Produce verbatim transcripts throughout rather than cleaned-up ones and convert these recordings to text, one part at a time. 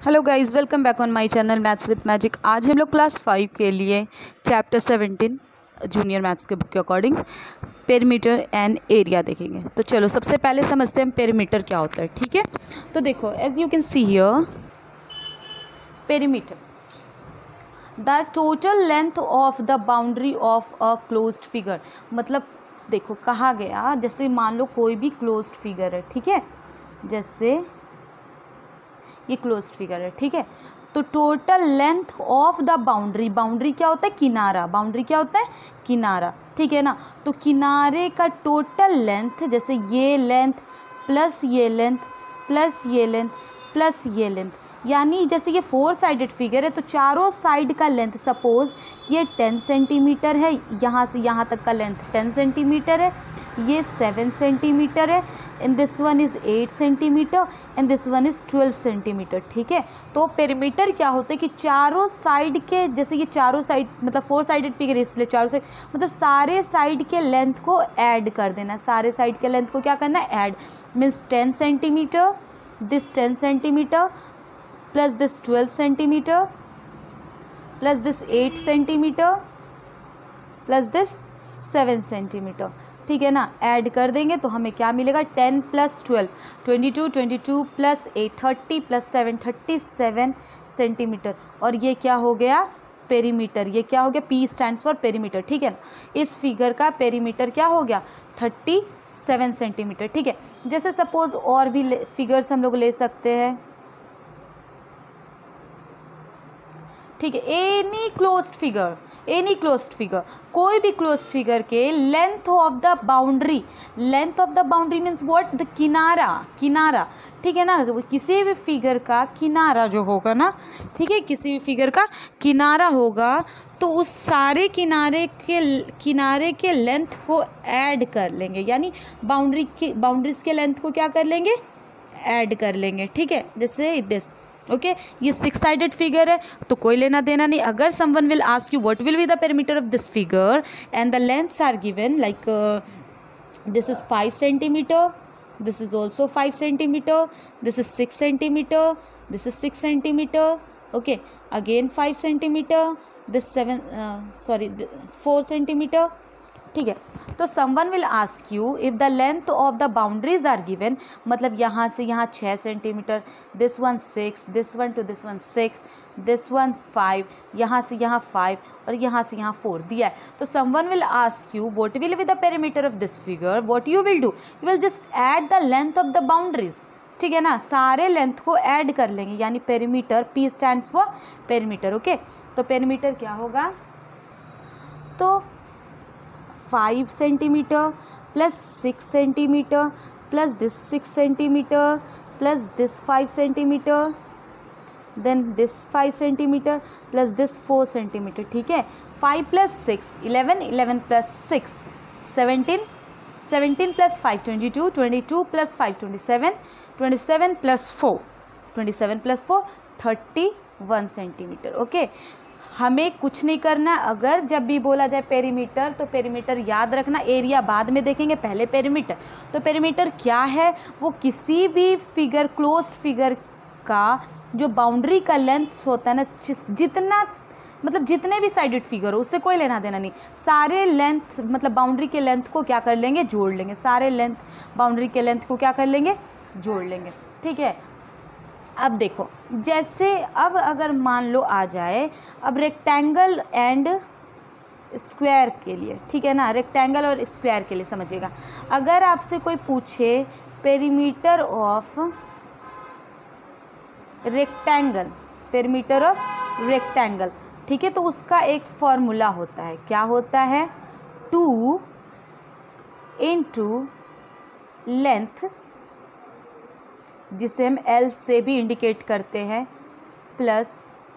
Hello guys, welcome back on my channel maths with magic. आज हम लोग class five के लिए चैप्टर सेवनटीन जूनियर मैथ्स के बुक के अकॉर्डिंग पेरीमीटर एंड एरिया देखेंगे। तो चलो सबसे पहले समझते हैं पेरीमीटर क्या होता है। ठीक है, तो देखो as you can see here, perimeter the total length of the boundary of a closed figure. मतलब देखो कहा गया, जैसे मान लो कोई भी क्लोज्ड फिगर है, ठीक है, जैसे ये क्लोज्ड फिगर है, ठीक है, तो total length of the boundary, boundary क्या होता है, किनारा, बाउंड्री क्या होता है, किनारा, ठीक है ना। तो किनारे का टोटल लेंथ, जैसे ये लेंथ प्लस ये लेंथ प्लस ये लेंथ प्लस ये लेंथ, यानी जैसे ये फोर साइडेड फिगर है तो चारों साइड का लेंथ, सपोज ये टेन सेंटीमीटर है, यहाँ से यहाँ तक का लेंथ टेन सेंटीमीटर है, ये सेवन सेंटीमीटर है, and this one is eight centimetre and this one is twelve centimetre. ठीक है, तो पेरीमीटर क्या होता है कि चारों साइड के, जैसे ये चारों साइड मतलब फोर साइडेड फिगर है इसलिए चारों साइड मतलब सारे साइड के लेंथ को ऐड कर देना, सारे साइड के लेंथ को क्या करना है, add, means ten centimetre, this ten centimetre plus this twelve centimetre plus this eight centimetre plus this seven centimetre, ठीक है ना, ऐड कर देंगे तो हमें क्या मिलेगा, ten plus twelve twenty two, twenty two plus eight thirty plus seven thirty seven centimetre, और ये क्या हो गया, पेरीमीटर। ये क्या हो गया, पी स्टैंड्स फॉर पेरीमीटर, ठीक है ना। इस फिगर का पेरीमीटर क्या हो गया, थर्टी सेवन सेंटीमीटर, ठीक है। जैसे सपोज और भी फिगर्स हम लोग ले सकते हैं, ठीक है, any closed figure, any closed figure, कोई भी क्लोज्ड फिगर के length of the boundary, length of the boundary means what, the किनारा, किनारा, ठीक है ना, किसी भी फिगर का किनारा जो होगा ना, ठीक है, किसी भी फिगर का किनारा होगा तो उस सारे किनारे के किनारे के लेंथ को ऐड कर लेंगे, यानी बाउंड्री की बाउंड्रीज के लेंथ को क्या कर लेंगे, ऐड कर लेंगे, ठीक है। जैसे दिस, ओके okay, ये सिक्स साइडेड फिगर है तो कोई लेना देना नहीं। अगर someone will ask you what will be the perimeter of this figure and the lengths are given, like this is five centimetre, this is also five centimetre, this is six centimetre, this is six centimetre, okay, again five centimetre, this seven sorry four centimetre, ठीक है। तो someone will ask you if the length of the boundaries are given, मतलब यहाँ से यहाँ छः centimetre, this one six, this one two this one six, this one five, यहाँ से यहाँ फाइव और यहाँ से यहाँ फोर दिया है। तो someone will ask you what will be the perimeter of this figure, what you will do, you will just add the length of the boundaries, ठीक है ना, सारे लेंथ को ऐड कर लेंगे, यानी perimeter, P stands for perimeter, okay. तो perimeter क्या होगा, तो five centimetre plus six centimetre plus this six centimetre plus this five centimetre then this five centimetre plus this four centimetre, ठीक है। Five plus six eleven, eleven plus six seventeen, seventeen plus five twenty two, twenty two plus five twenty seven, twenty seven plus four twenty seven plus four thirty one centimetre, okay. हमें कुछ नहीं करना, अगर जब भी बोला जाए perimeter तो पेरीमीटर याद रखना, एरिया बाद में देखेंगे, पहले पेरीमीटर। तो पेरीमीटर क्या है, वो किसी भी फिगर, क्लोज्ड फिगर का जो बाउंड्री का लेंथ होता है ना, जितना मतलब जितने भी साइडेड फिगर हो उससे कोई लेना देना नहीं, सारे लेंथ मतलब बाउंड्री के लेंथ को क्या कर लेंगे, जोड़ लेंगे, सारे लेंथ बाउंड्री के लेंथ को क्या कर लेंगे, जोड़ लेंगे, ठीक है। अब देखो, जैसे अब अगर मान लो आ जाए अब रेक्टेंगल एंड स्क्वायर के लिए, ठीक है ना, रेक्टेंगल और स्क्वायर के लिए समझिएगा, अगर आपसे कोई पूछे perimeter of rectangle, perimeter of rectangle, ठीक है, तो उसका एक फॉर्मूला होता है, क्या होता है, टू इनटू लेंथ, जिसे हम एल से भी इंडिकेट करते हैं, plus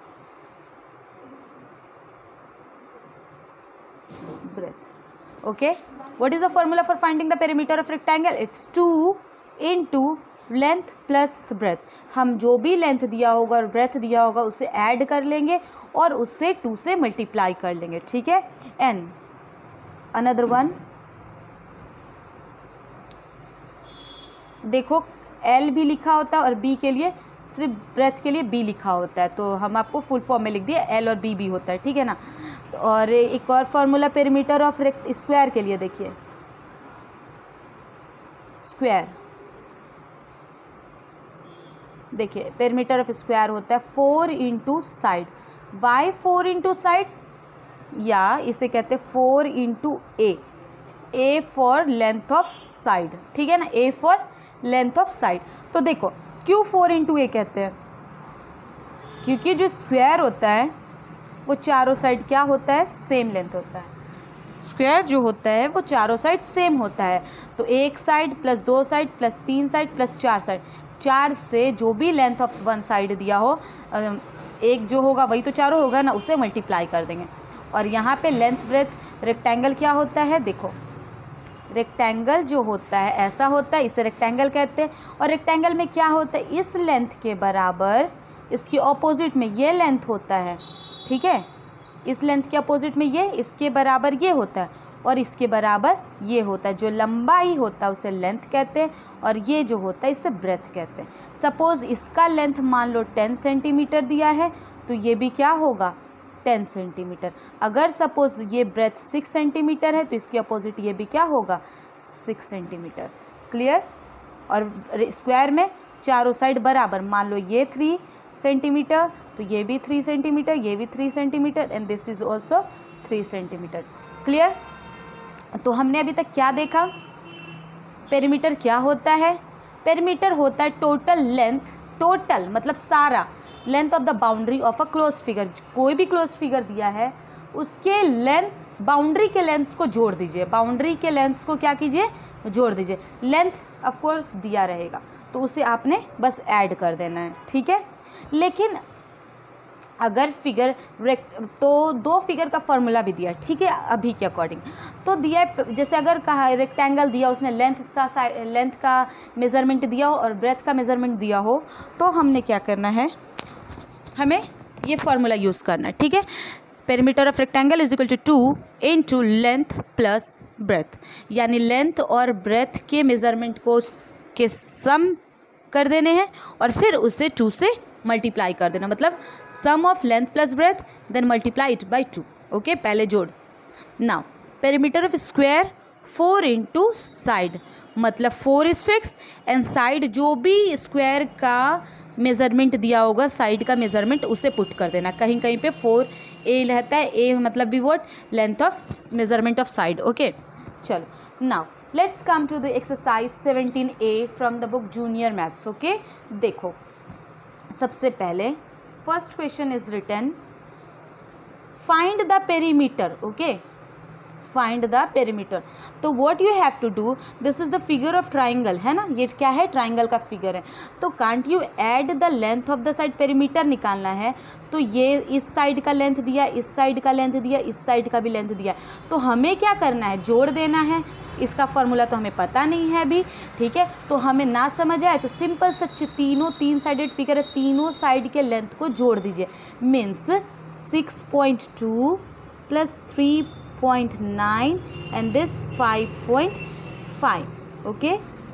breadth, okay. What is the formula for finding the perimeter of rectangle, it's two into length plus breadth. हम जो भी लेंथ दिया होगा और ब्रेथ दिया होगा उसे ऐड कर लेंगे और उससे टू से मल्टीप्लाई कर लेंगे, ठीक है। एंड अनदर वन, देखो एल भी लिखा होता है और बी के लिए सिर्फ ब्रेथ के लिए बी लिखा होता है, तो हम आपको फुल फॉर्म में लिख दिया एल और बी भी होता है, ठीक है ना। तो और एक और फॉर्मूला पेरीमीटर ऑफ स्क्वायर के लिए, देखिए स्क्वायर, देखिए पेरीमीटर ऑफ स्क्वायर होता है four into side. Why four into side, या इसे कहते हैं four into a, a for length of side, ठीक है ना, a for length of side. तो देखो क्यों फोर इंटू ए कहते हैं, क्योंकि जो स्क्वायर होता है वो चारों साइड क्या होता है, सेम लेंथ होता है। स्क्वायर जो होता है वो चारों साइड सेम होता है, तो एक साइड प्लस दो साइड प्लस तीन साइड प्लस चार साइड, चार से जो भी लेंथ ऑफ वन साइड दिया हो, एक जो होगा वही तो चारों होगा ना, उसे मल्टीप्लाई कर देंगे। और यहाँ पे लेंथ ब्रेथ रेक्टेंगल क्या होता है, देखो रेक्टेंगल जो होता है ऐसा होता है, इसे रेक्टेंगल कहते हैं। और रेक्टेंगल में क्या होता है, इस लेंथ के बराबर इसकी ऑपोजिट में ये लेंथ होता है, ठीक है, इस लेंथ के अपोजिट में ये, इसके बराबर ये होता है और इसके बराबर ये होता है। जो लंबाई होता है उसे लेंथ कहते हैं और ये जो होता है इसे ब्रेथ कहते हैं। सपोज़ इसका लेंथ मान लो टेन सेंटीमीटर दिया है, तो ये भी क्या होगा, टेन सेंटीमीटर। अगर सपोज़ ये ब्रेथ सिक्स सेंटीमीटर है, तो इसके अपोजिट ये भी क्या होगा, सिक्स सेंटीमीटर। क्लियर। और स्क्वायर में चारों साइड बराबर, मान लो ये थ्री सेंटीमीटर, तो ये भी थ्री सेंटीमीटर, ये भी three centimetre and this is also three centimetre. Clear. तो हमने अभी तक क्या देखा, पेरीमीटर क्या होता है, पेरीमीटर होता है टोटल लेंथ, टोटल मतलब सारा length of the boundary of a close figure. कोई भी क्लोज फिगर दिया है उसके लेंथ, बाउंड्री के लेंथ्स को जोड़ दीजिए, बाउंड्री के लेंथ्स को क्या कीजिए, जोड़ दीजिए। लेंथ ऑफ कोर्स दिया रहेगा तो उसे आपने बस ऐड कर देना है, ठीक है। लेकिन अगर फिगर तो दो फिगर का फॉर्मूला भी दिया, ठीक है, अभी के अकॉर्डिंग तो दिया है। जैसे अगर कहा रेक्टेंगल दिया, उसमें लेंथ का लेंथ का मेज़रमेंट दिया हो और ब्रेथ का मेज़रमेंट दिया हो, तो हमने क्या करना है, हमें ये फॉर्मूला यूज़ करना है, ठीक है। Perimeter of rectangle is equal to two into length plus breadth, यानी लेंथ और ब्रेथ के मेज़रमेंट को के सम कर देने हैं और फिर उसे टू से मल्टीप्लाई कर देना, मतलब sum of length plus breadth then multiply it by two. Okay, पहले जोड़। Now perimeter of square four into side, मतलब four is fix and side जो भी स्क्वायर का मेज़रमेंट दिया होगा, साइड का मेज़रमेंट उसे पुट कर देना। कहीं कहीं पे फोर ए रहता है, ए मतलब भी what, length of measurement of side. Okay, चलो now let's come to the exercise seventeen a from the book junior maths. Okay, देखो सबसे पहले first question is written find the perimeter. Okay, find the perimeter. तो what you have to do, this is the figure of triangle, है ना, ये क्या है, triangle का फिगर है। तो can't you add the length of the side, perimeter निकालना है तो ये इस साइड का लेंथ दिया, इस साइड का लेंथ दिया, इस साइड का भी लेंथ दिया, तो हमें क्या करना है, जोड़ देना है। इसका फॉर्मूला तो हमें पता नहीं है अभी, ठीक है। तो हमें ना समझ आए तो सिंपल सच तीनों तीन साइडेड फिगर है, तीनों साइड के लेंथ को जोड़ दीजिए। Means six point two plus three point nine and this five point five. okay,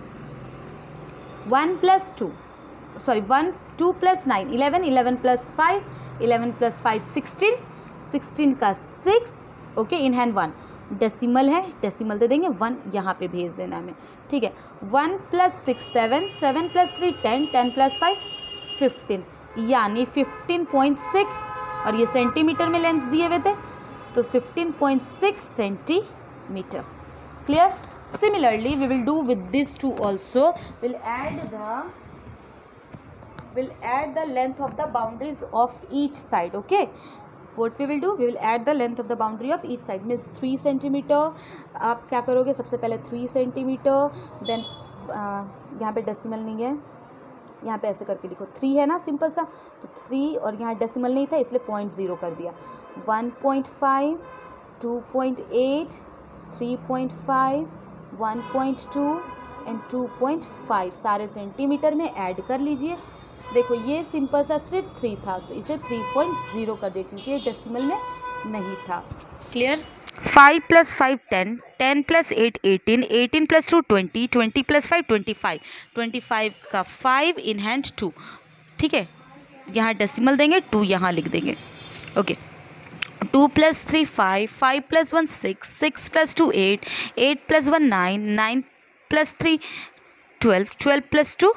one plus two, sorry one two plus nine eleven, eleven plus five, eleven plus five sixteen, sixteen का six, okay, in hand one, decimal है, decimal दे देंगे, one यहाँ पे भेज देना हमें, ठीक है। One plus six seven, seven plus three ten, ten plus five fifteen, यानी फिफ्टीन पॉइंट सिक्स, और ये सेंटीमीटर में लेंस दिए हुए थे तो fifteen point six centimetre. Clear? Similarly, we will do with this two also. We'll add the we'll add the length of the boundaries of each side. Okay. What we will do? We will add the length of the boundary of each side. Means three centimetre. आप क्या करोगे? सबसे पहले three centimetre. Then यहाँ पे decimal नहीं है, यहाँ पे ऐसे करके लिखो, थ्री है ना, सिंपल सा, तो थ्री और यहाँ डेसिमल नहीं था इसलिए पॉइंट ज़ीरो कर दिया। One point five, two point eight, three point five, one point two and two point five सारे सेंटीमीटर में ऐड कर लीजिए। देखो ये सिंपल सा सिर्फ थ्री था तो इसे थ्री पॉइंट ज़ीरो कर दिया क्योंकि ये डेसिमल में नहीं था। Clear? Five plus five ten, ten plus eight eighteen, eighteen plus two twenty, twenty plus five twenty five, twenty five का फाइव इन हैंड टू, ठीक है, यहाँ डेसिमल देंगे, टू यहाँ लिख देंगे। Okay, two plus three five, five plus one six, six plus two eight, eight plus one nine, nine plus three twelve, twelve plus two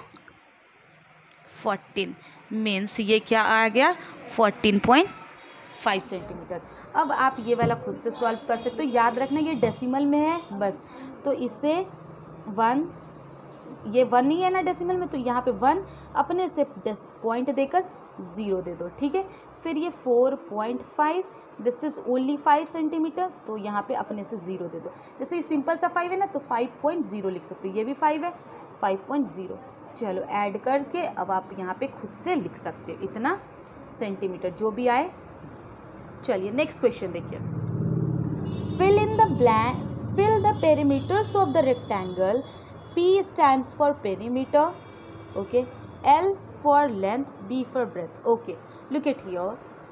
fourteen, means ये क्या आ गया, फोर्टीन पॉइंट फाइव सेंटीमीटर। अब आप ये वाला खुद से सॉल्व कर सकते हो, याद रखना ये डेसिमल में है बस, तो इससे वन, ये वन ही है ना डेसिमल में, तो यहाँ पे वन अपने से पॉइंट देकर ज़ीरो दे दो, ठीक है। फिर ये four point five, this is only five centimetre, तो यहाँ पे अपने से ज़ीरो दे दो। जैसे ये सिंपल सा फाइव है ना, तो फाइव पॉइंट ज़ीरो लिख सकते हो, ये भी फाइव है, फाइव पॉइंट ज़ीरो। चलो ऐड करके अब आप यहाँ पे खुद से लिख सकते हो इतना सेंटीमीटर, जो भी आए। चलिए नेक्स्ट क्वेश्चन देखिए, fill in the blank, fill the perimeters of the rectangle, P stands for perimeter, okay, L for length, B for breadth. Okay, look at here,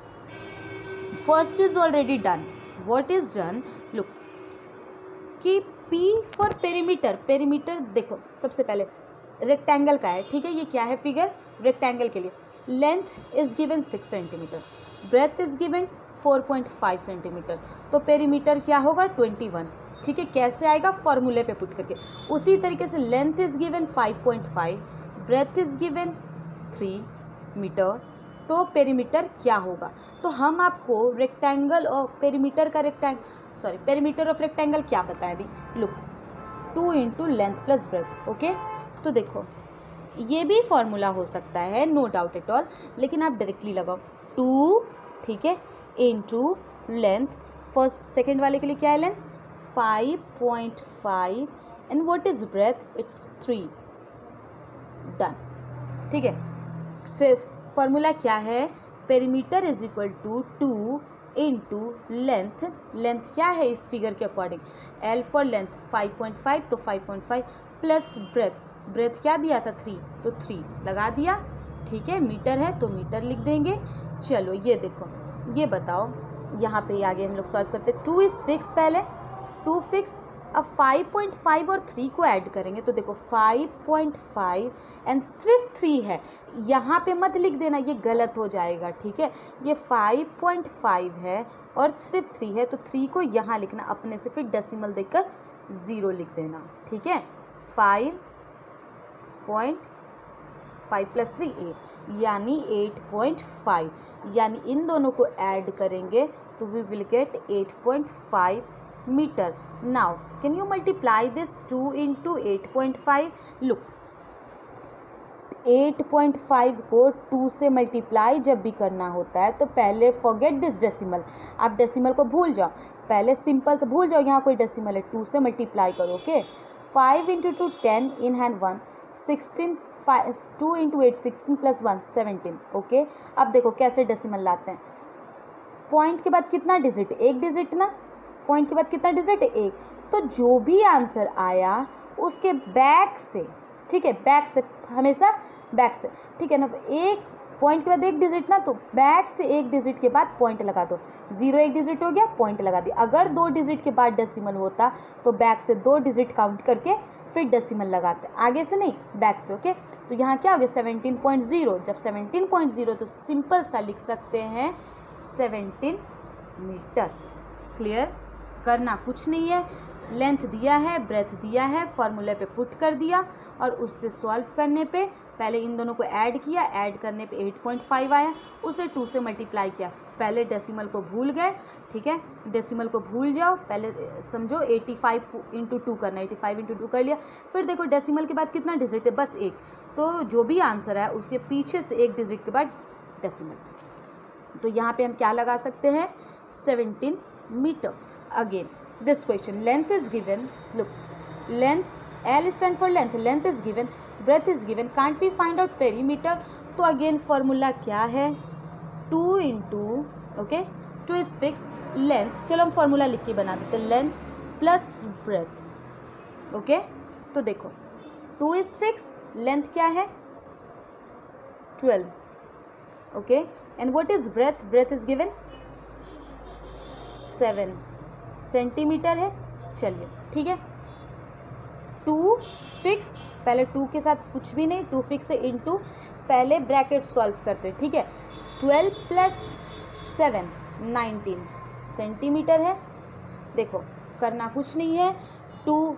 first is already done. What is done? Look कि P for perimeter, perimeter देखो सबसे पहले rectangle का है, ठीक है, ये क्या है फिगर, रेक्टेंगल के लिए length is given six centimetre, breadth is given four point five centimetre, तो पेरीमीटर क्या होगा ट्वेंटी वन, ठीक है। कैसे आएगा, फॉर्मूले पे पुट करके। उसी तरीके से length is given five point five, breadth is given three metre, तो पेरीमीटर क्या होगा, तो हम आपको रेक्टेंगल और पेरीमीटर का rectangle sorry perimeter of rectangle क्या बताया अभी, look two into length plus breadth. Okay, तो देखो ये भी फॉर्मूला हो सकता है, नो डाउट एट ऑल, लेकिन आप डायरेक्टली लगाओ टू, ठीक है, इंटू लेंथ, फर्स्ट सेकेंड वाले के लिए क्या है length five point five, and what is breadth, it's three, done, ठीक है। फिर फॉर्मूला क्या है, perimeter is equal to two into length, length क्या है इस फिगर के according, L for length five point five, तो five point five plus breadth, breadth क्या दिया था थ्री, तो थ्री लगा दिया, ठीक है। मीटर है तो मीटर लिख देंगे। चलो ये देखो, ये बताओ, यहाँ पे आगे हम लोग सॉल्व करते हैं, टू इज फिक्स, पहले टू फिक्स, अब फाइव पॉइंट फाइव और थ्री को ऐड करेंगे, तो देखो फाइव पॉइंट फाइव एंड सिर्फ थ्री है, यहाँ पे मत लिख देना, ये गलत हो जाएगा, ठीक है। ये फाइव पॉइंट फाइव है और सिर्फ थ्री है, तो थ्री को यहाँ लिखना अपने से, फिर डेसिमल देकर ज़ीरो लिख देना, ठीक है। Five point five plus three eight, यानी एट पॉइंट फाइव, यानी इन दोनों को ऐड करेंगे तो we will get eight point five metre. Now can you multiply this two into eight point five, look eight point five को two से multiply जब भी करना होता है तो पहले फॉरगेट दिस डेसिमल, आप डेसिमल को भूल जाओ, पहले सिंपल से भूल जाओ यहाँ कोई डेसिमल है, टू से मल्टीप्लाई करो, okay. Five into two ten, in hand one, sixteen, five two into eight sixteen plus one seventeen, okay. अब देखो कैसे डेसिमल लाते हैं, पॉइंट के बाद कितना डिजिट, एक डिजिट ना, पॉइंट के बाद कितना डिजिट, एक, तो जो भी आंसर आया उसके बैक से, ठीक है, बैक से, हमेशा बैक से, ठीक है ना, एक पॉइंट के बाद एक डिजिट ना, तो बैक से एक डिजिट के बाद पॉइंट लगा दो, जीरो एक डिजिट हो गया, पॉइंट लगा दिया। अगर दो डिजिट के बाद डेसिमल होता तो बैक से दो डिजिट काउंट करके फिर डेसिमल लगाते, आगे से नहीं, बैक से, ओके। तो यहाँ क्या हो गया सेवनटीन पॉइंट ज़ीरो, जब सेवनटीन पॉइंट ज़ीरो तो सिंपल सा लिख सकते हैं सेवनटीन मीटर। क्लियर, करना कुछ नहीं है, लेंथ दिया है, ब्रेथ दिया है, फॉर्मूले पे पुट कर दिया और उससे सॉल्व करने पे पहले इन दोनों को ऐड किया, ऐड करने पे एट पॉइंट फाइव आया, उसे टू से मल्टीप्लाई किया, पहले डेसिमल को भूल गए, ठीक है, डेसिमल को भूल जाओ, पहले समझो एटी फाइव इंटू टू करना, एटी फाइव इंटू टू कर लिया, फिर देखो डेसिमल के बाद कितना डिजिट है, बस एक, तो जो भी आंसर है उसके पीछे से एक डिजिट के बाद डेसिमल, तो यहाँ पे हम क्या लगा सकते हैं, seventeen metre. Again this question, length is given, look length, L stand for length, length is given, breadth is given, can't we find out perimeter, तो again formula क्या है, two into, okay, two is fix, length, चलो हम formula लिख के बना देते, length plus breadth, okay. तो देखो टू इज फिक्स, लेंथ क्या है twelve, okay, and what is breadth, breadth is given seven centimetre है, चलिए ठीक है, टू फिक्स पहले टू के साथ कुछ भी नहीं, टू फिक्स है, इनटू पहले ब्रैकेट सॉल्व करते हैं, ठीक है। Twelve plus seven nineteen centimetre है। देखो करना कुछ नहीं है, टू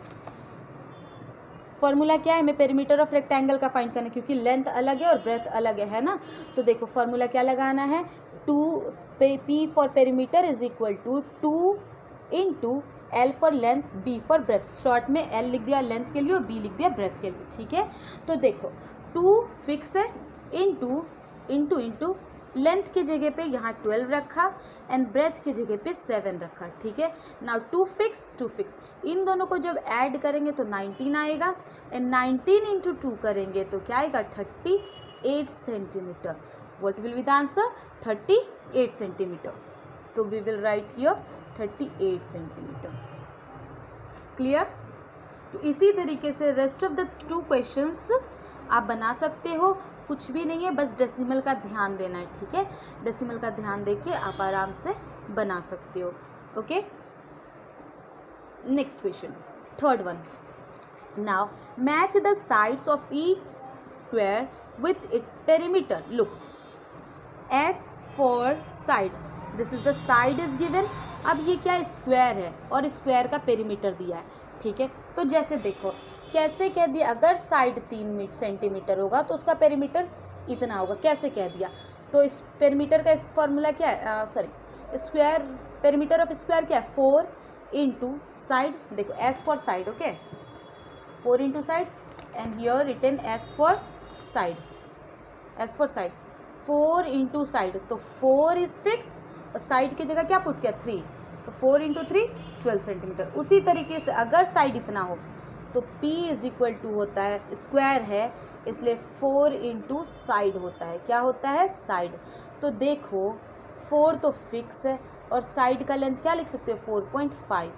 फॉर्मूला क्या है, हमें पेरीमीटर ऑफ रेक्टेंगल का फाइंड करना है क्योंकि लेंथ अलग है और ब्रेथ अलग है है ना। तो देखो फॉर्मूला क्या लगाना है, two P for perimeter is equal to two into L for length, B for breadth. Short में एल लिख दिया लेंथ के लिए और बी लिख दिया ब्रेथ के लिए, ठीक है। तो देखो टू फिक्स है, इंटू इंटू इंटू लेंथ की जगह पे यहाँ ट्वेल्व रखा एंड ब्रेथ की जगह पे सेवन रखा, ठीक है। Now two fix two fix, इन दोनों को जब ऐड करेंगे तो नाइनटीन आएगा एंड नाइनटीन इंटू टू करेंगे तो क्या आएगा, thirty eight centimetre. What will be the answer, thirty eight centimetre. तो we will write here thirty eight centimetre. Clear. तो इसी तरीके से rest of the two questions आप बना सकते हो, कुछ भी नहीं है, बस डेसिमल का ध्यान देना है, ठीक है। डेसिमल का ध्यान देके आप आराम से बना सकते हो। Okay, next question, third one. Now match the sides of each square with its perimeter. Look, S for side, this is the side is given. अब ये क्या स्क्वायर है और स्क्वायर का पेरीमीटर दिया है, ठीक है। तो जैसे देखो कैसे कह दिया, अगर साइड तीन सेंटीमीटर होगा तो उसका पेरीमीटर इतना होगा, कैसे कह दिया। तो इस पेरीमीटर का इस फॉर्मूला क्या है, sorry square, perimeter of square क्या है, फोर इंटू साइड। देखो S for side, okay, four into side and here written S for side, S for side four into side. तो फोर इज फिक्स और side की जगह क्या put किया, three, तो four into three twelve centimetre. उसी तरीके से अगर साइड इतना हो तो P इज इक्वल टू होता है, स्क्वायर है इसलिए फोर इंटू साइड होता है, क्या होता है, साइड। तो देखो फोर तो फिक्स है और साइड का लेंथ क्या लिख सकते हो, फोर पॉइंट फाइव।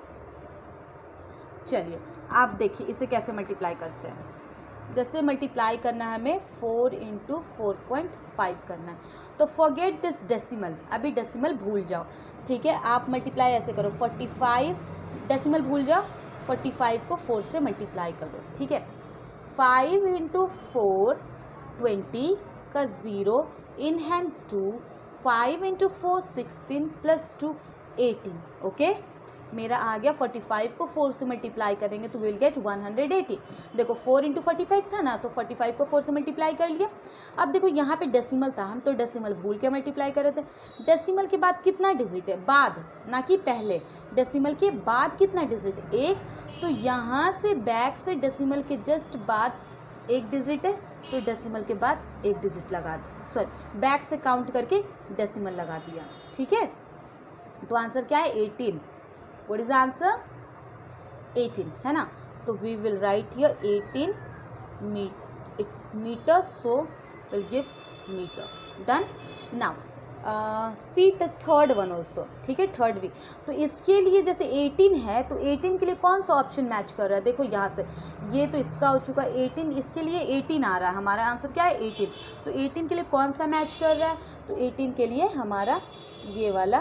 चलिए आप देखिए इसे कैसे मल्टीप्लाई करते हैं। जैसे मल्टीप्लाई करना है हमें four into four point five करना है, तो फॉरगेट दिस डेसिमल, अभी डेसिमल भूल जाओ, ठीक है। आप मल्टीप्लाई ऐसे करो, फोर्टी फाइव, डेसिमल भूल जाओ, फोर्टी फाइव को फोर से मल्टीप्लाई करो, ठीक है। फाइव इंटू फोर ट्वेंटी का zero, in hand two, five into four sixteen plus two eighteen, okay. मेरा आ गया फोर्टी फाइव को फोर से मल्टीप्लाई करेंगे तो will get one hundred eighty. देखो फोर इंटू फोर्टी फाइव था ना, तो फोर्टी फाइव को फोर से मल्टीप्लाई कर लिया। अब देखो यहाँ पे डेसिमल था, हम तो डेसिमल भूल के मल्टीप्लाई कर रहे थे। डेसिमल के बाद कितना डिजिट है, बाद, ना कि पहले। डेसिमल के बाद कितना डिजिट, एक, तो यहाँ से बैक से डेसिमल के जस्ट बाद एक डिजिट है, तो डेसिमल के बाद एक डिजिट लगा दिया, सॉरी बैक से काउंट करके डेसिमल लगा दिया, ठीक है। तो आंसर क्या है, eighteen. What is the answer? Eighteen, है ना। तो we will write here eighteen, it's meter, so we'll give meter. Done. Now uh, see the third one also, ठीक है, थर्ड भी। तो इसके लिए जैसे एटीन है तो एटीन के लिए कौन सा ऑप्शन मैच कर रहा है, देखो यहाँ से ये तो इसका हो चुका है एटीन, इसके लिए एटीन आ रहा है, हमारा आंसर क्या है, एटीन। तो एटीन के लिए कौन सा मैच कर रहा है, तो एटीन के लिए हमारा ये वाला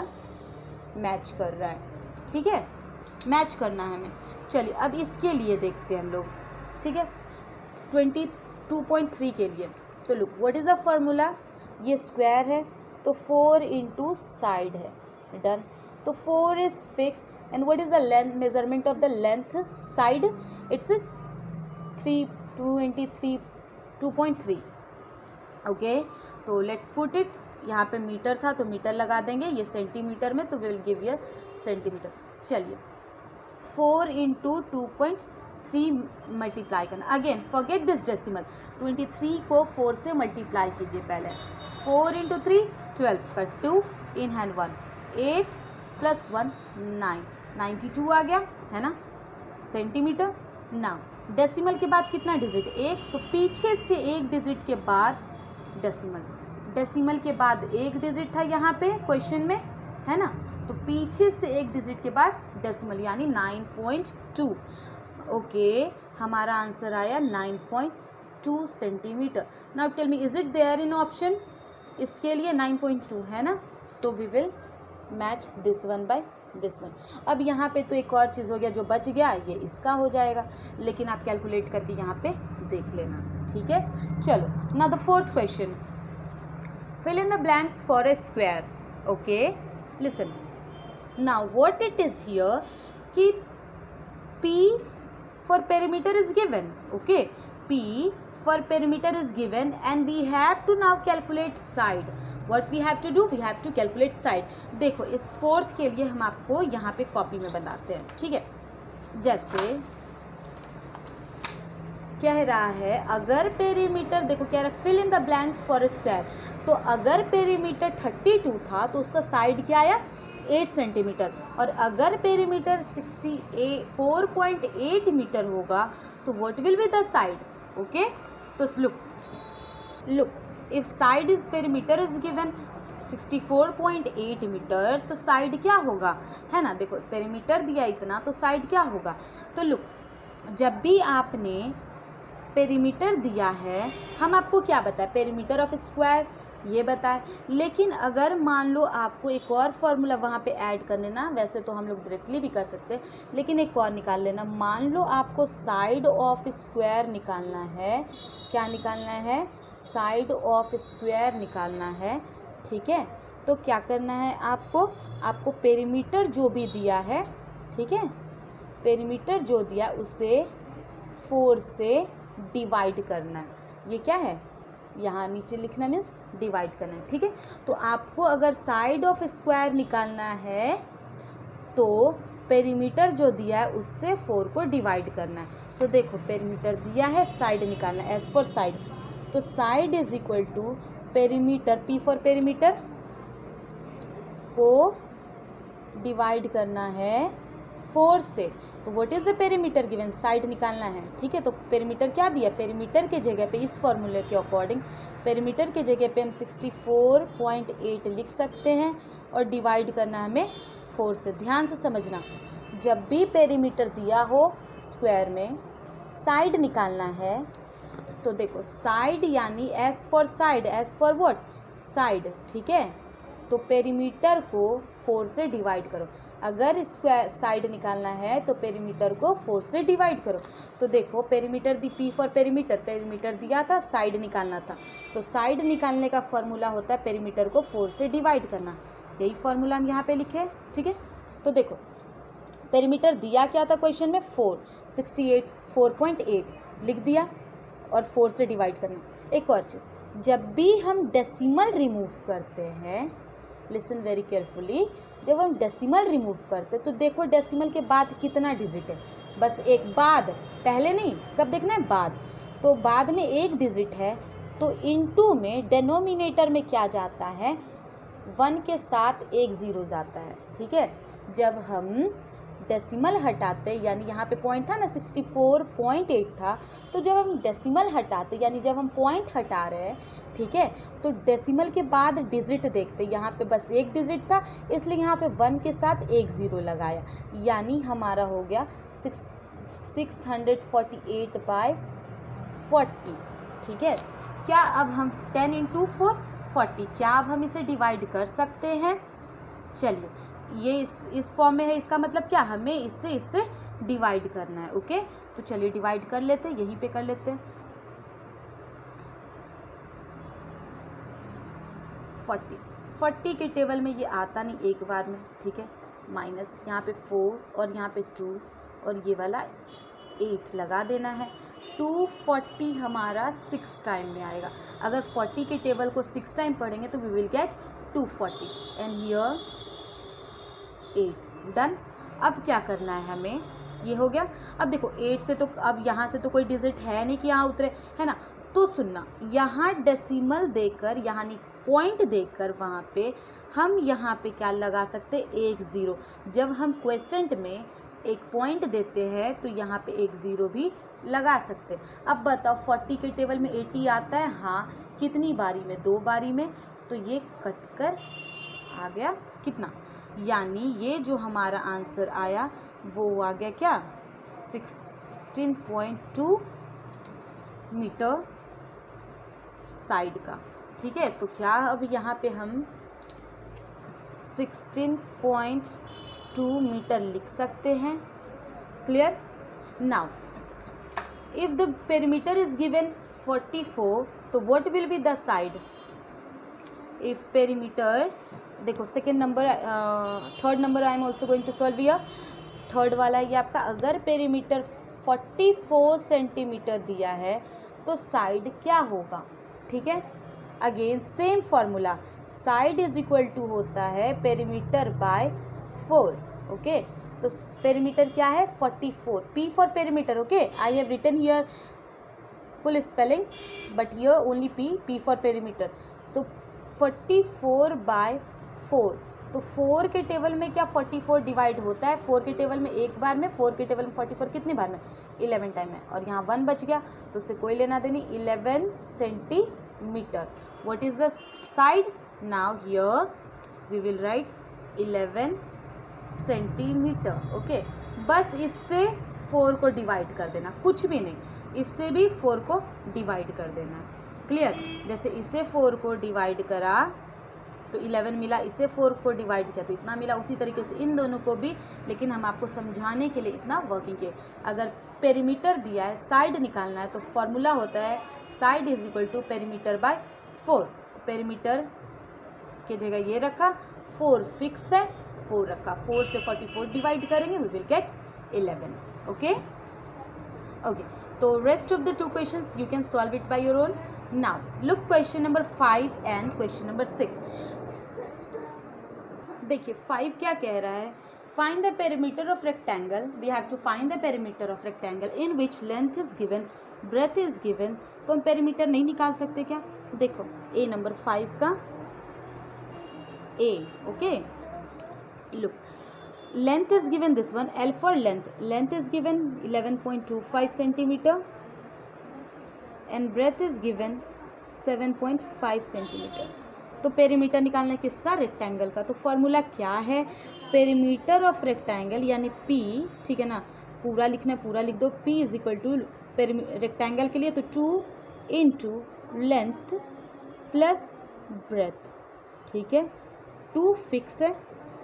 मैच कर रहा है, ठीक है, मैच करना है हमें। चलिए अब इसके लिए देखते हैं हम लोग, ठीक है, ट्वेंटी टू पॉइंट थ्री के लिए। तो look what is the formula, ये स्क्वायर है तो फोर इंटू साइड है, डन। तो four is fix and what is the length, measurement of the length side, it's three twenty three two point three, okay. तो let's put it, यहाँ पे metre था तो मीटर लगा देंगे, ये सेंटीमीटर में तो विल गिव यू सेंटीमीटर। चलिए four into two point three multiply करना, again forget this decimal, twenty three को फोर से मल्टीप्लाई कीजिए पहले, फोर इंटू थ्री ट्वेल्व का two, in hand one, eight plus one nine, ninety two आ गया, है ना, सेंटीमीटर। ना डेसिमल के बाद कितना डिजिट, एक, तो पीछे से एक डिजिट के बाद डेसिमल, डेसिमल के बाद एक डिजिट था यहाँ पे क्वेश्चन में, है ना, तो पीछे से एक डिजिट के बाद डेसिमल यानी नाइन पॉइंट टू, ओके। हमारा आंसर आया nine point two centimetre. Now tell me is it there in option, इसके लिए नाइन पॉइंट टू है ना, तो we will match this one by this one. अब यहाँ पे तो एक और चीज़ हो गया, जो बच गया ये इसका हो जाएगा, लेकिन आप कैलकुलेट करके यहाँ पे देख लेना, ठीक है। चलो, now the fourth question, fill in the blanks for a square. Okay, listen, now what it is here कि P for perimeter is given. Okay, P for perimeter is given and we have to now calculate side. What we have to do, we have to calculate side. देखो, इस fourth के लिए हम आपको यहाँ पे copy में बताते हैं, ठीक है। जैसे कह रहा है, अगर पेरीमीटर, देखो कह रहा है fill in the blanks for square, तो अगर पेरीमीटर थर्टी टू था तो उसका साइड क्या आया, एट सेंटीमीटर, और अगर perimeter sixty four point eight metre होगा तो what will be the side. Okay, तो look look if side is perimeter is given sixty four point eight metre, तो साइड क्या होगा, है ना। देखो पेरीमीटर दिया इतना, तो साइड क्या होगा। तो लुक, जब भी आपने पेरीमीटर दिया है, हम आपको क्या बताए, पेरीमीटर ऑफ स्क्वायर ये बताए, लेकिन अगर मान लो आपको एक और फॉर्मूला वहाँ पे ऐड कर लेना, वैसे तो हम लोग डायरेक्टली भी कर सकते हैं, लेकिन एक और निकाल लेना। मान लो आपको साइड ऑफ स्क्वायर निकालना है, क्या निकालना है, साइड ऑफ स्क्वायर निकालना है, ठीक है। तो क्या करना है आपको, आपको पेरीमीटर जो भी दिया है, ठीक है, पेरीमीटर जो दिया उसे फोर से डिवाइड करना है। ये क्या है, यहाँ नीचे लिखना मीन्स डिवाइड करना है, ठीक है। तो आपको अगर साइड ऑफ स्क्वायर निकालना है तो पेरीमीटर जो दिया है उससे फोर को डिवाइड करना है। तो देखो पेरीमीटर दिया है, साइड निकालना है, एज फॉर साइड, तो side is equal to perimeter, P for perimeter को डिवाइड करना है फोर से। तो what is the perimeter given, side निकालना है, ठीक है। तो पेरीमीटर क्या दिया, पेरीमीटर के जगह पे इस फॉर्मूले के अकॉर्डिंग पेरीमीटर के जगह पे हम सिक्सटी फोर पॉइंट एट लिख सकते हैं और डिवाइड करना हमें फोर से। ध्यान से समझना, जब भी पेरीमीटर दिया हो स्क्वायर में, साइड निकालना है, तो देखो साइड यानी S for side, S for what, side, ठीक है। तो पेरीमीटर को फोर से डिवाइड करो। अगर स्क्वायर साइड निकालना है तो पेरीमीटर को फोर से डिवाइड करो। तो देखो पेरीमीटर दी, पी फॉर पेरीमीटर, पेरीमीटर दिया था, साइड निकालना था, तो साइड निकालने का फॉर्मूला होता है पेरीमीटर को फोर से डिवाइड करना। यही फॉर्मूला हम यहाँ पे लिखे, ठीक है। तो देखो पेरीमीटर दिया क्या था क्वेश्चन में, four, sixty eight four point eight लिख दिया और फोर से डिवाइड करना। एक और चीज़, जब भी हम डेसिमल रिमूव करते हैं, लिसन वेरी केयरफुली, जब हम डेसिमल रिमूव करते तो देखो डेसिमल के बाद कितना डिजिट है, बस एक, बाद, पहले नहीं, कब देखना है, बाद। तो बाद में एक डिजिट है, तो इनटू में डेनोमिनेटर में क्या जाता है, वन के साथ एक ज़ीरो जाता है, ठीक है। जब हम डेसिमल हटाते, यानी यहाँ पे पॉइंट था ना सिक्सटी फोर पॉइंट एट था, तो जब हम डेसिमल हटाते यानी जब हम पॉइंट हटा रहे हैं, ठीक है, तो डेसिमल के बाद डिजिट देखते, यहाँ पे बस एक डिजिट था इसलिए यहाँ पे वन के साथ एक ज़ीरो लगाया, यानी हमारा हो गया six six hundred forty eight by forty, ठीक है। क्या अब हम टेन इंटू फोर फोर्टी, क्या अब हम इसे डिवाइड कर सकते हैं। चलिए ये इस इस फॉर्म में है, इसका मतलब क्या, हमें इससे इससे डिवाइड करना है। ओके, तो चलिए डिवाइड कर लेते हैं, यहीं पे कर लेते हैं। फोर्टी फोर्टी के टेबल में ये आता नहीं एक बार में, ठीक है, माइनस यहाँ पे फोर और यहाँ पे टू और ये वाला एट लगा देना है। टू फोर्टी हमारा सिक्स टाइम में आएगा। अगर फोर्टी के टेबल को सिक्स टाइम पढ़ेंगे तो we will get two forty and here eight. Done. अब क्या करना है हमें, ये हो गया। अब देखो एट से तो अब यहाँ से तो कोई डिजिट है नहीं कि यहाँ उतरे, है ना। तो सुनना, यहाँ डेसिमल देकर, यहाँ नहीं पॉइंट देकर वहाँ पे हम यहाँ पे क्या लगा सकते, एक ज़ीरो। जब हम क्वेश्चन में एक पॉइंट देते हैं तो यहाँ पे एक ज़ीरो भी लगा सकते। अब बताओ फोर्टी के टेबल में एटी आता है, हाँ, कितनी बारी में, दो बारी में, तो ये कट कर आ गया कितना, यानी ये जो हमारा आंसर आया वो आ गया क्या, sixteen point two metre side का, ठीक है। तो क्या अब यहाँ पे हम सिक्सटीन पॉइंट टू मीटर लिख सकते हैं। Clear? Now if the perimeter is given forty four, तो what will be the side? If perimeter, देखो second number, third number I am also going to solve here. Third वाला ये आपका, अगर perimeter forty four centimetre दिया है तो side क्या होगा? ठीक है, again same formula, side is equal to होता है पेरीमीटर बाय फोर। ओके, तो पेरीमीटर क्या है? Forty four, P for perimeter. Okay, I have written here full spelling but here only P, P for perimeter. तो forty four by four, तो four के table में क्या फोर्टी फोर डिवाइड होता है? फोर के टेबल में एक बार में, फोर के टेबल में फोर्टी फोर कितनी बार में? इलेवन टाइम में, और यहाँ वन बच गया तो उससे कोई लेना देनी, eleven centimetre. What is the side? Now here we will write eleven centimetre. Okay, बस इससे फोर को डिवाइड कर देना, कुछ भी नहीं, इससे भी फोर को डिवाइड कर देना। क्लियर? जैसे इसे फोर को डिवाइड करा तो इलेवन मिला, इसे फोर को डिवाइड किया तो इतना मिला, उसी तरीके से इन दोनों को भी, लेकिन हम आपको समझाने के लिए इतना वर्किंग किए। अगर पेरीमीटर दिया है, साइड निकालना है, तो फॉर्मूला होता है side is equal to perimeter by four. Perimeter की जगह ये रखा, फोर फिक्स है, फोर रखा, फोर से फोर्टी फोर डिवाइड करेंगे, we will get eleven. Okay okay, तो rest of the two questions you can solve it by your own. Now look question number five and question number six. देखिए five क्या कह रहा है? Find the perimeter of rectangle, we have to find the perimeter of rectangle in which length is given, breadth is given. तो हम perimeter नहीं निकाल सकते क्या? देखो ए नंबर फाइव का A. Okay, look length is given, this one L for length, length is given eleven point two five centimetre and breadth is given seven point five centimetre. तो perimeter निकालना किसका? Rectangle का। तो formula क्या है? Perimeter of rectangle यानी P, ठीक है ना, पूरा लिखना, पूरा लिख दो। P is equal to rectangle के लिए तो two into length plus breadth, ठीक है, टू फिक्स है,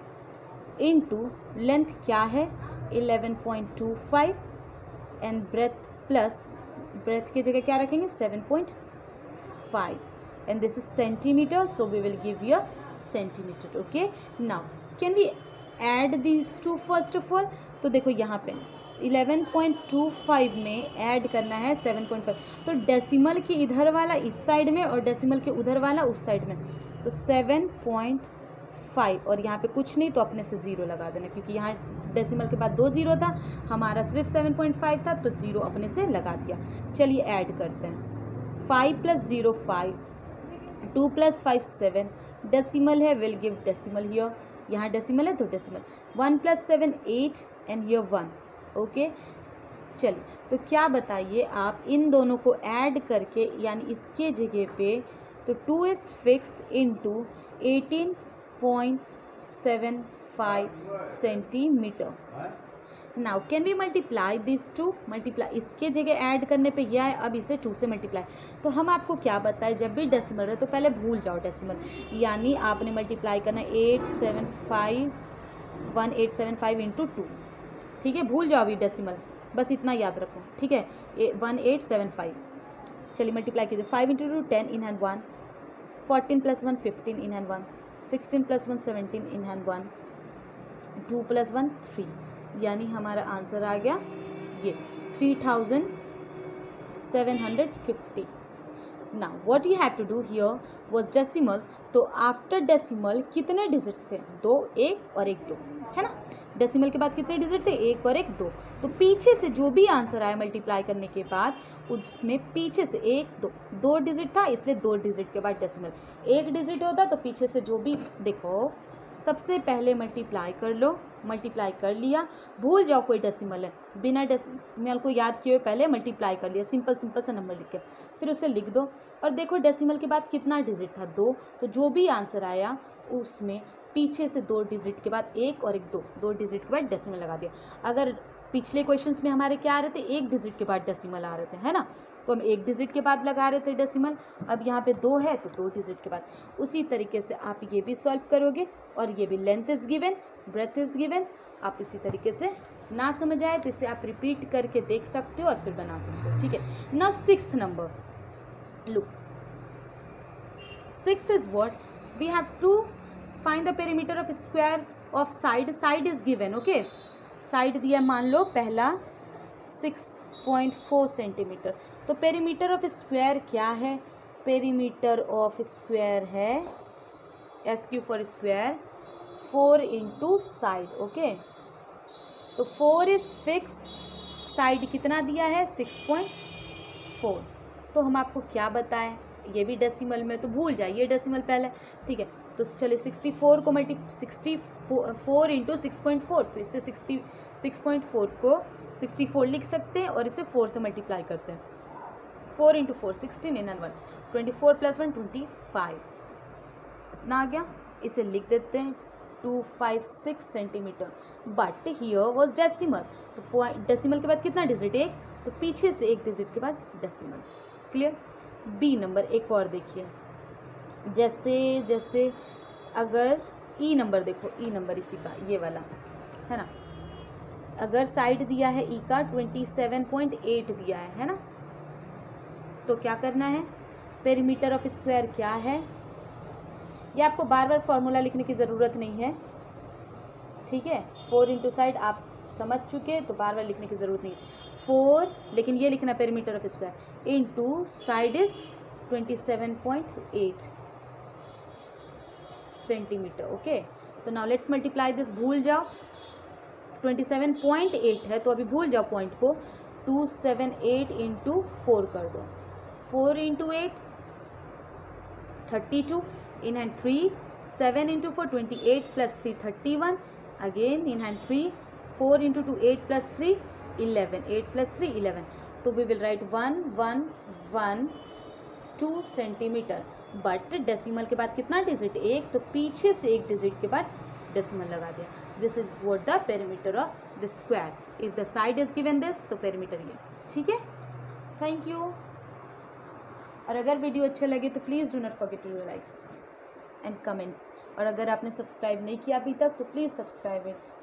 इंटू लेंथ क्या है? Eleven point two five and breadth plus, breadth की जगह क्या रखेंगे? Seven point five and this is centimeter, so we will give you centimeter. Okay, now can we add these two first of all? तो देखो यहाँ पे eleven point two five में add करना है सेवन पॉइंट फाइव, तो decimal की इधर वाला इस साइड में और डेसिमल के उधर वाला उस साइड में, तो सेवन पॉइंट फाइव, और यहाँ पे कुछ नहीं तो अपने से ज़ीरो लगा देना, क्योंकि यहाँ डेसिमल के बाद दो ज़ीरो था, हमारा सिर्फ सेवन पॉइंट फाइव था, तो ज़ीरो अपने से लगा दिया। चलिए ऐड करते हैं, five plus zero five, two plus five seven, decimal है विल गिव डेसिमल हियर, यहाँ डेसिमल है तो decimal, one plus seven eight and here one. Okay, चलिए तो क्या बताइए आप इन दोनों को ऐड करके, यानी इसके जगह पे तो two is fix into eighteen point seven five centimetre. Now can we multiply this two, multiply इसके जगह ऐड करने पे यह है, अब इसे टू से मल्टीप्लाई। तो हम आपको क्या बताएं, जब भी डेसिमल रहे तो पहले भूल जाओ डेसिमल, यानी आपने मल्टीप्लाई करना eight seven five one eight seven five into two, ठीक है, भूल जाओ अभी डेसिमल, बस इतना याद रखो, ठीक है, वन एट सेवन फाइव। चलिए मल्टीप्लाई कीजिए, five into two ten in hand one, fourteen plus one fifteen in hand one, sixteen plus one seventeen in hand one, two plus one three, यानी हमारा आंसर आ गया ये three thousand seven hundred fifty. Now what you have to do here was decimal, तो after decimal कितने digits थे? दो, एक और एक दो, है ना। डेसिमल के बाद कितने डिजिट थे? एक और एक दो। तो पीछे से जो भी आंसर आया मल्टीप्लाई करने के बाद, उसमें पीछे से एक दो दो डिजिट था, इसलिए दो डिजिट के बाद डेसिमल। एक डिजिट होता तो पीछे से जो भी, देखो सबसे पहले मल्टीप्लाई कर लो, मल्टीप्लाई कर लिया, भूल जाओ कोई डेसिमल है, बिना डेसिमल को याद किए हुए पहले मल्टीप्लाई कर लिया, सिंपल सिंपल सा नंबर लिख के फिर उसे लिख दो, और देखो डेसिमल के बाद कितना डिजिट था? दो। तो जो भी आंसर आया उसमें पीछे से दो डिजिट के बाद एक और एक दो, दो डिजिट के बाद डेसिमल लगा दिया। अगर पिछले क्वेश्चंस में हमारे क्या आ रहे थे? एक डिजिट के बाद डेसिमल आ रहे थे, है ना, तो हम एक डिजिट के बाद लगा रहे थे डेसिमल, अब यहाँ पे दो है तो दो डिजिट के बाद। उसी तरीके से आप ये भी सॉल्व करोगे, और ये भी length is given, breadth is given. आप इसी तरीके से ना समझ आए तो इसे आप रिपीट करके देख सकते हो और फिर बना सकते हो, ठीक है। Now sixth number, look, sixth is what, we have to find the perimeter of square of side. Side is given, okay, side दिया मान लो पहला सिक्स पॉइंट फोर सेंटीमीटर। तो पेरीमीटर ऑफ स्क्वायर क्या है, पेरीमीटर ऑफ स्क्वायर है S Q for square four into side, okay. तो four is fix, side कितना दिया है सिक्स पॉइंट फोर। तो हम आपको क्या बताएं, ये भी डेसिमल में, तो भूल जाइए डेसिमल पहले, ठीक है। तो चलिए सिक्सटी फोर को multi sixty four into six point four, तो इससे सिक्सटी सिक्स पॉइंट फोर को सिक्सटी फोर लिख सकते हैं और इसे फोर से मल्टीप्लाई करते हैं। Four into four sixteen in and one, twenty four plus one twenty five, इतना आ गया। इसे लिख देते हैं two five six centimetre, but here was decimal, तो पॉइंट डेसिमल के बाद कितना डिजिट, एक, तो पीछे से एक डिजिट के बाद डेसिमल। क्लियर। बी नंबर एक और देखिए, जैसे जैसे अगर ई नंबर देखो, ई नंबर इसी का ये वाला है ना, अगर साइड दिया है ई का ट्वेंटी सेवन पॉइंट एट दिया है है ना, तो क्या करना है, पेरीमीटर ऑफ स्क्वायर क्या है, ये आपको बार बार फॉर्मूला लिखने की ज़रूरत नहीं है, ठीक है। फोर इंटू साइड आप समझ चुके, तो बार बार लिखने की ज़रूरत नहीं है। फोर, लेकिन ये लिखना perimeter of square into side is twenty seven point eight centimetre, okay. तो नाउ लेट्स मल्टीप्लाई दिस, भूल जाओ ट्वेंटी सेवन पॉइंट एट है तो अभी भूल जाओ पॉइंट को, two seven eight into four कर दो, four into eight thirty two, in hand three, seven into four twenty eight plus three thirty one, again in hand three, four into two eight plus three eleven, eight plus three eleven, तो we will write one one one two centimetre, but decimal के बाद कितना digit, एक, तो पीछे से एक digit के बाद डेसिमल लगा दिया। This is what the perimeter of the square, if the side is given this, तो पेरीमीटर ये, ठीक है। Thank you. और अगर वीडियो अच्छा लगे तो please do not forget to likes and comments, और अगर आपने सब्सक्राइब नहीं किया अभी तक तो प्लीज़ सब्सक्राइब इट।